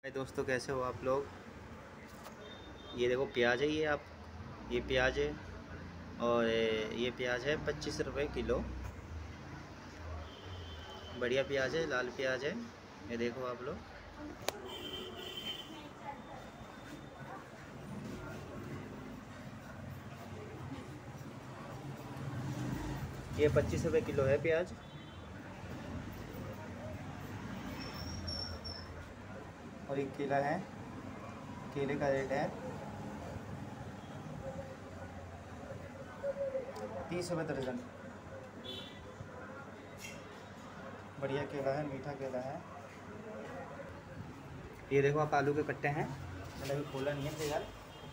हाय दोस्तों, कैसे हो आप लोग। ये देखो प्याज है, ये प्याज है। और ये प्याज है 25 रुपये किलो। बढ़िया प्याज है, लाल प्याज है। ये देखो आप लोग। ये 25 रुपये किलो है प्याज। और एक केला है, केले का रेट है 30 रुपये दर्जन। बढ़िया केला है, मीठा केला है। ये देखो आप, आलू के कट्टे हैं। मैंने अभी खोला नहीं है यार।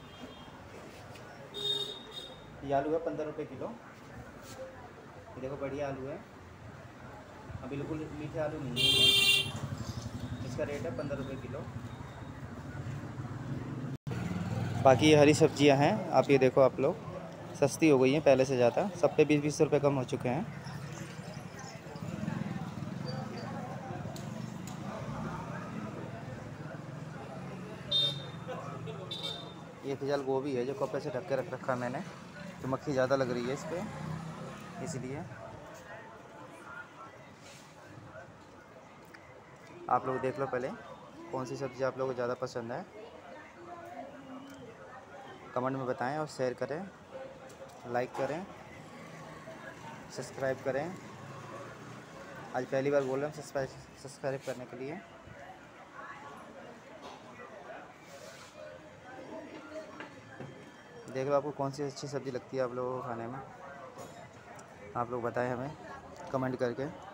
ये आलू है 15 रुपये किलो। ये देखो बढ़िया आलू है, अभी बिल्कुल मीठे आलू नहीं है ये। इसका रेट है 15 रुपये किलो। बाकी ये हरी सब्जियां हैं, आप ये देखो आप लोग, सस्ती हो गई हैं पहले से ज़्यादा। सब पे 20-20 रुपये कम हो चुके हैं। ये फिलहाल गोभी है जो कपड़े से ढक के रख रखा मैंने, तो मक्खी ज़्यादा लग रही है इस पर, इसलिए। आप लोग देख लो पहले कौन सी सब्ज़ी आप लोगों को ज़्यादा पसंद है, कमेंट में बताएं। और शेयर करें, लाइक करें, सब्सक्राइब करें। आज पहली बार बोल रहा हूँ सब्सक्राइब करने के लिए। देख लो आपको कौन सी अच्छी सब्ज़ी लगती है आप लोगों को खाने में। आप लोग बताएं हमें कमेंट करके।